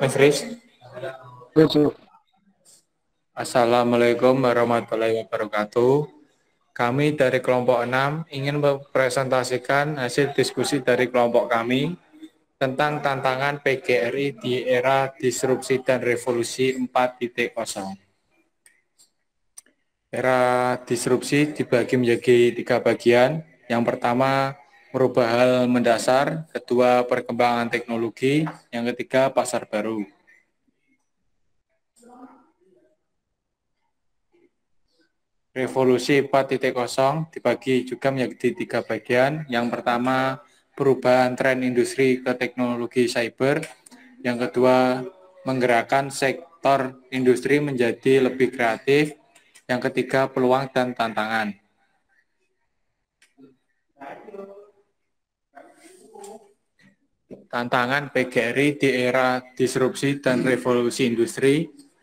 Mas Riz, Besok. Assalamualaikum warahmatullahi wabarakatuh. Kami dari kelompok 6 ingin mempresentasikan hasil diskusi dari kelompok kami tentang tantangan PGRI di era disrupsi dan revolusi 4.0. Era disrupsi dibagi menjadi 3 bagian. Yang pertama, merubah hal mendasar. Kedua, perkembangan teknologi. Yang ketiga, pasar baru. Revolusi 4.0 dibagi juga menjadi 3 bagian. Yang pertama, perubahan tren industri ke teknologi cyber. Yang kedua, menggerakkan sektor industri menjadi lebih kreatif. Yang ketiga, peluang dan tantangan. Tantangan PGRI di era disrupsi dan revolusi industri,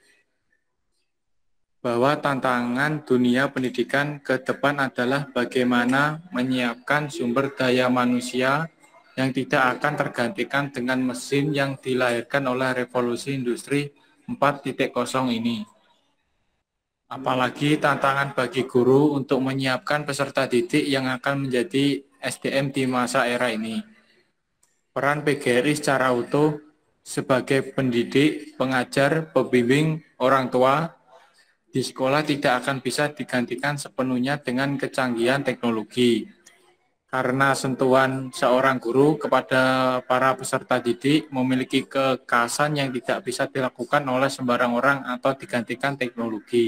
bahwa tantangan dunia pendidikan ke depan adalah bagaimana menyiapkan sumber daya manusia yang tidak akan tergantikan dengan mesin yang dilahirkan oleh revolusi industri 4.0 ini. Apalagi tantangan bagi guru untuk menyiapkan peserta didik yang akan menjadi SDM di masa era ini. Peran PGRI secara utuh sebagai pendidik, pengajar, pembimbing, orang tua di sekolah tidak akan bisa digantikan sepenuhnya dengan kecanggihan teknologi. Karena sentuhan seorang guru kepada para peserta didik memiliki kekhasan yang tidak bisa dilakukan oleh sembarang orang atau digantikan teknologi.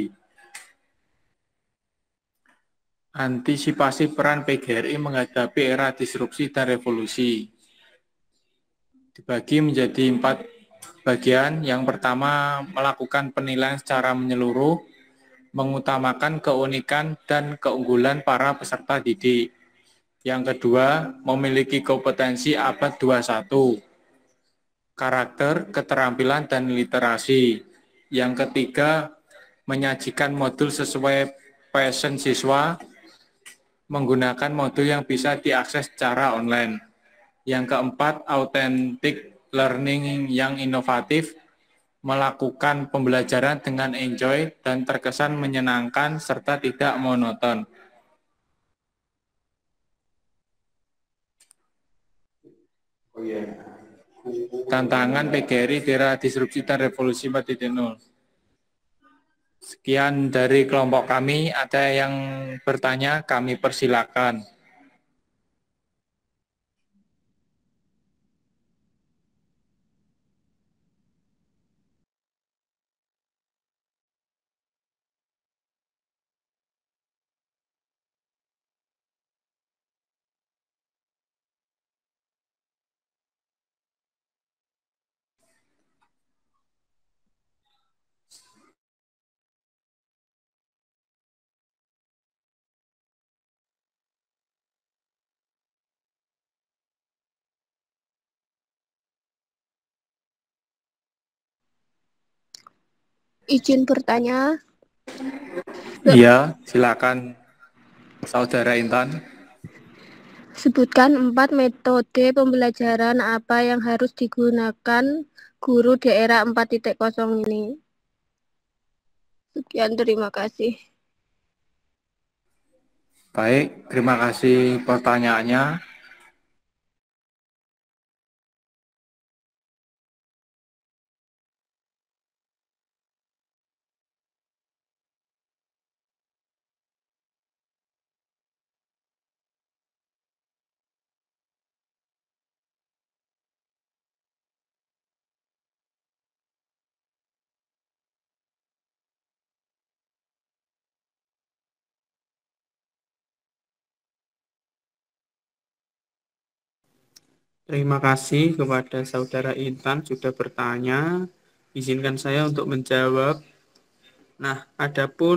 Antisipasi peran PGRI menghadapi era disrupsi dan revolusi dibagi menjadi 4 bagian. Yang pertama, melakukan penilaian secara menyeluruh, mengutamakan keunikan dan keunggulan para peserta didik. Yang kedua, memiliki kompetensi abad 21, karakter, keterampilan, dan literasi. Yang ketiga, menyajikan modul sesuai passion siswa, menggunakan modul yang bisa diakses secara online. Yang keempat, authentic learning yang inovatif, melakukan pembelajaran dengan enjoy dan terkesan menyenangkan serta tidak monoton. Tantangan PGRI di era disrupsi dan revolusi 4.0. Sekian dari kelompok kami, ada yang bertanya, kami persilakan. Izin bertanya. Iya, silakan Saudara Intan. Sebutkan 4 metode pembelajaran apa yang harus digunakan guru di era 4.0 ini. Sekian, terima kasih. Baik, terima kasih pertanyaannya. Terima kasih kepada Saudara Intan sudah bertanya. Izinkan saya untuk menjawab. Nah, adapun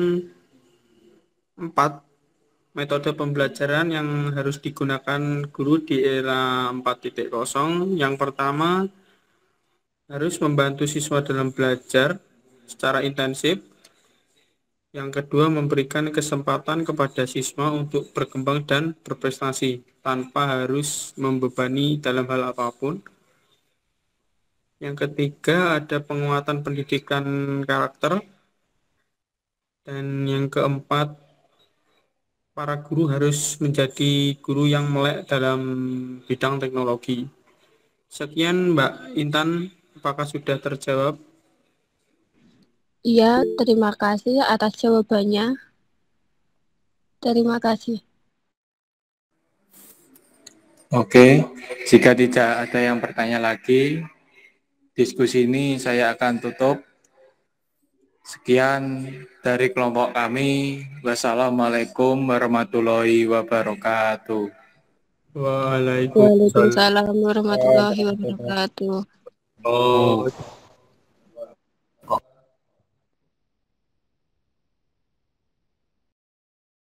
4 metode pembelajaran yang harus digunakan guru di era 4.0. Yang pertama, harus membantu siswa dalam belajar secara intensif. Yang kedua, memberikan kesempatan kepada siswa untuk berkembang dan berprestasi tanpa harus membebani dalam hal apapun. Yang ketiga ada penguatan pendidikan karakter. Dan yang keempat, para guru harus menjadi guru yang melek dalam bidang teknologi. Sekian Mbak Intan, apakah sudah terjawab? Iya, terima kasih atas jawabannya. Terima kasih. Oke, jika tidak ada yang bertanya lagi, diskusi ini saya akan tutup. Sekian dari kelompok kami. Wassalamualaikum warahmatullahi wabarakatuh. Waalaikumsalam. Waalaikumsalam warahmatullahi wabarakatuh. Oh.